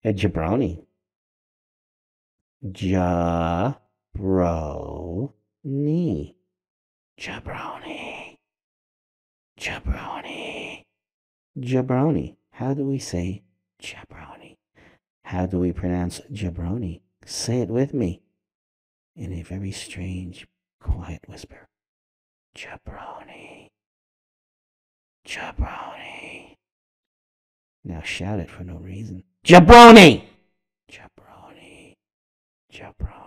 A jabroni. Jabroni. Jabroni. Jabroni. Jabroni. How do we say jabroni? How do we pronounce jabroni? Say it with me in a very strange, quiet whisper. Jabroni. Jabroni. Now shout it for no reason. Jabroni! Jabroni. Jabroni.